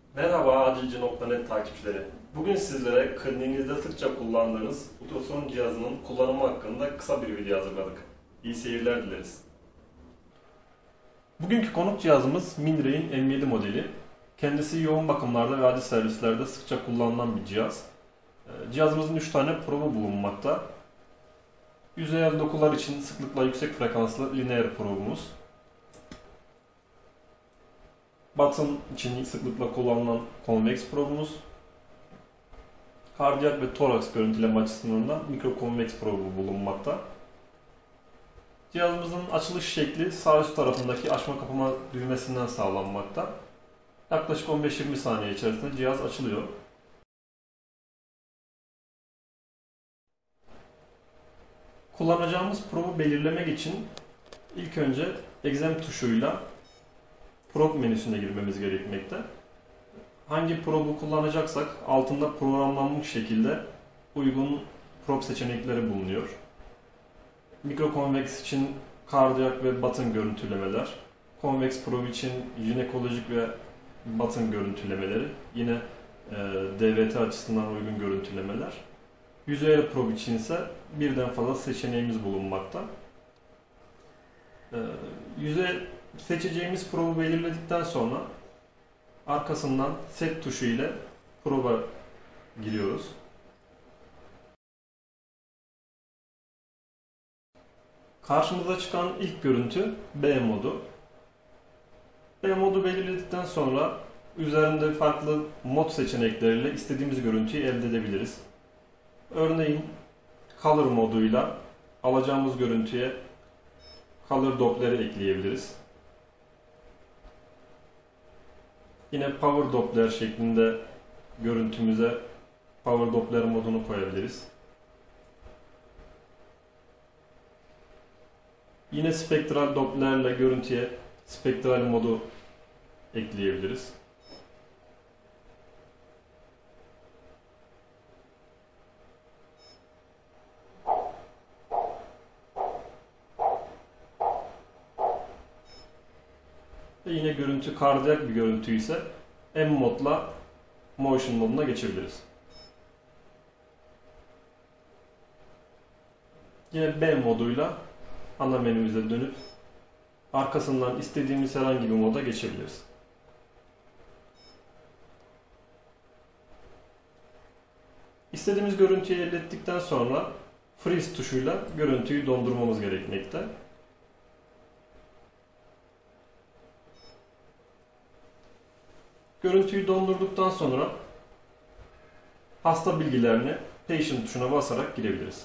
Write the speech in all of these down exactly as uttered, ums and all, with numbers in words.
Merhaba Acilci nokta net takipçileri. Bugün sizlere kliniğinizde sıkça kullandığınız ultrason cihazının kullanımı hakkında kısa bir video hazırladık. İyi seyirler dileriz. Bugünkü konuk cihazımız Minray'in M yedi modeli. Kendisi yoğun bakımlarda ve acil servislerde sıkça kullanılan bir cihaz. Cihazımızın üç tane probu bulunmakta. Yüzeyel dokular için sıklıkla yüksek frekanslı lineer probumuz. Batın için sıklıkla kullanılan konveks probumuz. Kardiyak ve toraks görüntüleme açısından da mikrokonveks probu bulunmakta. Cihazımızın açılış şekli sağ üst tarafındaki açma kapama düğmesinden sağlanmakta. Yaklaşık on beş yirmi saniye içerisinde cihaz açılıyor. Kullanacağımız probu belirlemek için ilk önce exam tuşuyla probe menüsüne girmemiz gerekmekte. Hangi probu kullanacaksak altında programlanmış şekilde uygun probe seçenekleri bulunuyor. Mikrokonveks için kardiyak ve batın görüntülemeler, konveks probe için jinekolojik ve batın görüntülemeleri, yine e, D V T açısından uygun görüntülemeler. Yüzeyel probe için ise birden fazla seçeneğimiz bulunmakta. E, yüzey seçeceğimiz probu belirledikten sonra arkasından set tuşu ile proba giriyoruz. Karşımıza çıkan ilk görüntü B modu. B modu belirledikten sonra üzerinde farklı mod seçenekleriyle istediğimiz görüntüyü elde edebiliriz. Örneğin Color moduyla alacağımız görüntüye Color Doppler'i ekleyebiliriz. Yine Power Doppler şeklinde görüntümüze Power Doppler modunu koyabiliriz. Yine Spektral Doppler ile görüntüye spektral modu ekleyebiliriz. Ve yine görüntü kardiyak bir görüntü ise M modla Motion moduna geçebiliriz. Yine B moduyla ana menümüze dönüp arkasından istediğimiz herhangi bir moda geçebiliriz. İstediğimiz görüntüyü elde ettikten sonra Freeze tuşuyla görüntüyü dondurmamız gerekmekte. Görüntüyü dondurduktan sonra hasta bilgilerini Patient tuşuna basarak girebiliriz.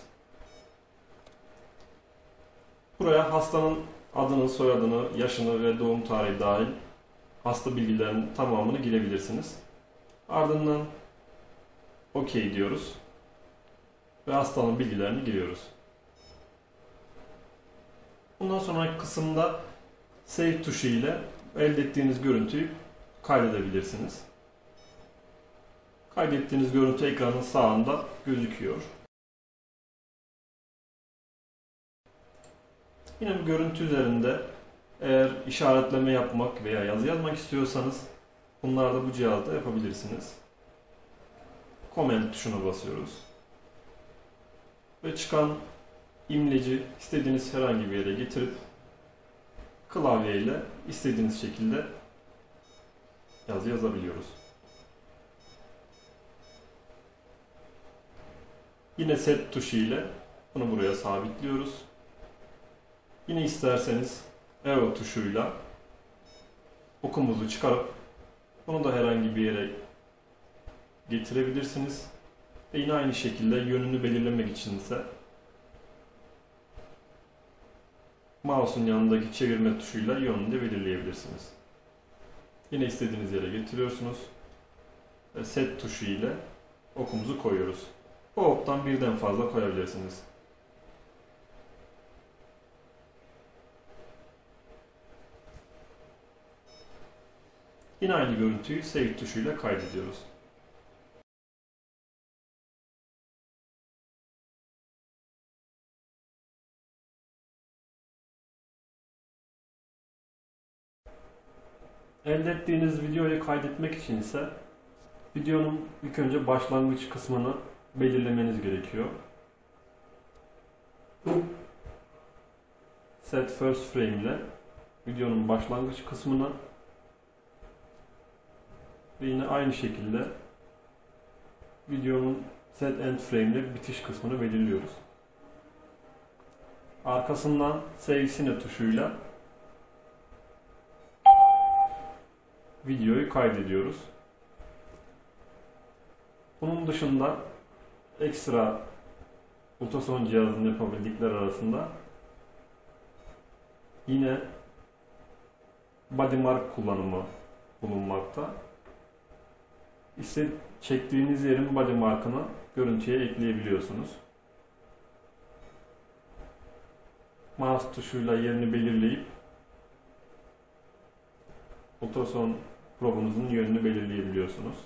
Buraya hastanın adını, soyadını, yaşını ve doğum tarihi dahil hasta bilgilerinin tamamını girebilirsiniz. Ardından OK diyoruz ve hastanın bilgilerini giriyoruz. Bundan sonraki kısımda Save tuşu ile elde ettiğiniz görüntüyü kaydedebilirsiniz. Kaydettiğiniz görüntü ekranın sağında gözüküyor. Yine bu görüntü üzerinde eğer işaretleme yapmak veya yazı yazmak istiyorsanız bunları da bu cihazda yapabilirsiniz. Comment tuşuna basıyoruz. Ve çıkan imleci istediğiniz herhangi bir yere getirip klavye ile istediğiniz şekilde yazı yazabiliyoruz. Yine set tuşu ile bunu buraya sabitliyoruz. Yine isterseniz arrow tuşuyla okumuzu çıkarıp bunu da herhangi bir yere getirebilirsiniz. Ve yine aynı şekilde yönünü belirlemek için ise mouse'un yanındaki çevirme tuşuyla yönünü de belirleyebilirsiniz. Yine istediğiniz yere getiriyorsunuz ve set tuşu ile okumuzu koyuyoruz. Bu oktan birden fazla koyabilirsiniz. Yine aynı görüntüyü Save tuşuyla kaydediyoruz. Elde ettiğiniz videoyu kaydetmek için ise videonun ilk önce başlangıç kısmını belirlemeniz gerekiyor. Set first frame ile videonun başlangıç kısmını ve yine aynı şekilde videonun set end frame ile bitiş kısmını belirliyoruz. Arkasından Save Cine tuşuyla videoyu kaydediyoruz. Bunun dışında ekstra ultrason cihazının yapabildikleri arasında yine bodymark kullanımı bulunmakta. İşte çektiğiniz yerin bodymarkını görüntüye ekleyebiliyorsunuz. Mouse tuşuyla yerini belirleyip ultrason probunuzun yönünü belirleyebiliyorsunuz.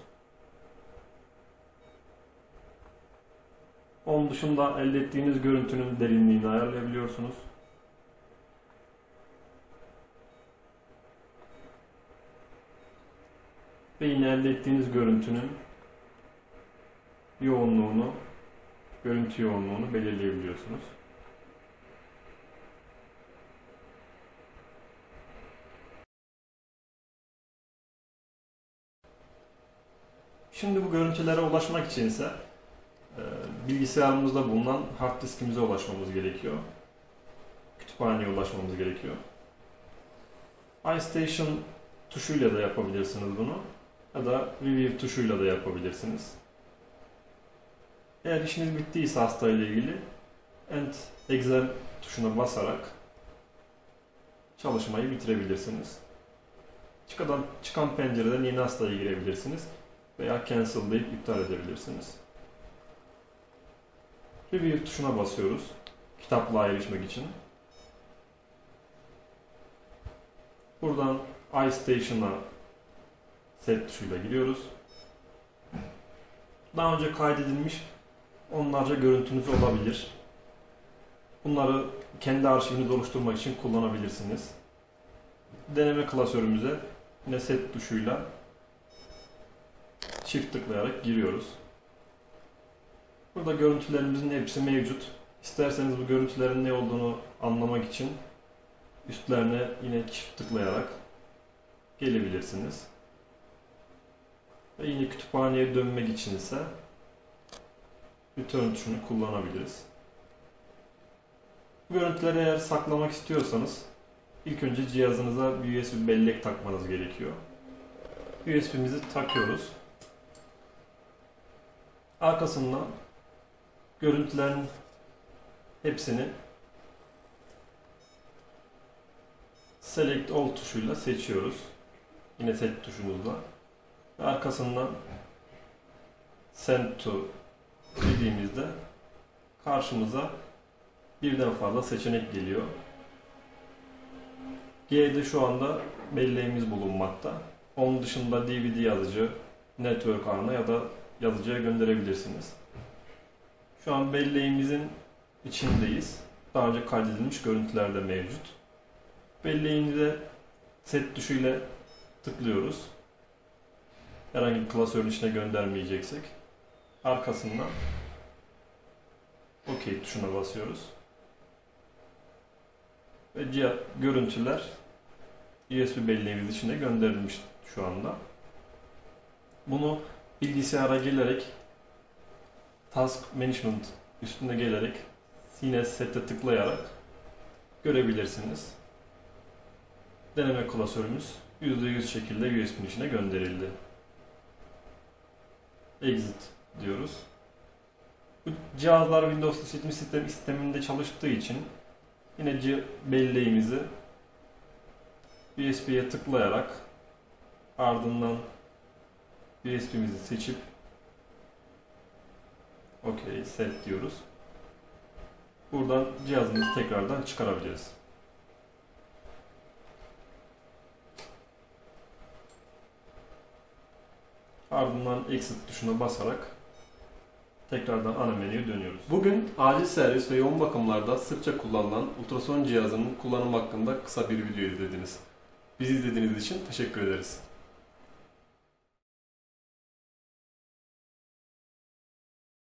Onun dışında elde ettiğiniz görüntünün derinliğini ayarlayabiliyorsunuz. Ve yine elde ettiğiniz görüntünün yoğunluğunu, görüntü yoğunluğunu belirleyebiliyorsunuz. Şimdi bu görüntülere ulaşmak için ise bilgisayarımızda bulunan hard diskimize ulaşmamız gerekiyor. Kütüphaneye ulaşmamız gerekiyor. iStation tuşuyla da yapabilirsiniz bunu. Ya da Review tuşuyla da yapabilirsiniz. Eğer işiniz bittiyse hastayla ilgili End Excel tuşuna basarak çalışmayı bitirebilirsiniz. Çıkan, çıkan pencereden yeni hastaya girebilirsiniz veya Cancel deyip iptal edebilirsiniz. Review tuşuna basıyoruz kitaplığa erişmek için. Buradan iStation'a set tuşuyla giriyoruz. Daha önce kaydedilmiş onlarca görüntünüz olabilir. Bunları kendi arşivinizi oluşturmak için kullanabilirsiniz. Deneme klasörümüze yine set tuşuyla çift tıklayarak giriyoruz. Burada görüntülerimizin hepsi mevcut. İsterseniz bu görüntülerin ne olduğunu anlamak için üstlerine yine çift tıklayarak gelebilirsiniz. Ve yine kütüphaneye dönmek için ise Return tuşunu kullanabiliriz. Bu görüntüleri eğer saklamak istiyorsanız ilk önce cihazınıza bir U S B bellek takmanız gerekiyor. U S B'mizi takıyoruz. Arkasından görüntülerin hepsini Select All tuşuyla seçiyoruz. Yine set tuşumuzla. Ve arkasından Send to dediğimizde karşımıza birden fazla seçenek geliyor. G'de şu anda belleğimiz bulunmakta. Onun dışında D V D yazıcı, network ağına ya da yazıcıya gönderebilirsiniz. Şu an belleğimizin içindeyiz. Daha önce kaydedilmiş görüntüler de mevcut. Belleğimize set tuşuyla tıklıyoruz. Herhangi bir klasörün içine göndermeyeceksek. Arkasından OK tuşuna basıyoruz. Ve cihaz, görüntüler U S B belleğimiz içine gönderilmiş şu anda. Bunu bilgisayara gelerek Task Management üstüne gelerek yine sete tıklayarak görebilirsiniz. Deneme klasörümüz yüzde yüz şekilde U S B'nin içine gönderildi. Exit diyoruz. Bu cihazlar Windows işletim sistemi sisteminde çalıştığı için yine belleğimizi U S B'ye tıklayarak ardından U S B'mizi seçip OK set diyoruz. Buradan cihazımızı tekrardan çıkarabiliriz. Ardından Exit tuşuna basarak tekrardan ana menüye dönüyoruz. Bugün acil servis ve yoğun bakımlarda sıkça kullanılan ultrason cihazının kullanımı hakkında kısa bir video izlediniz. Bizi izlediğiniz için teşekkür ederiz.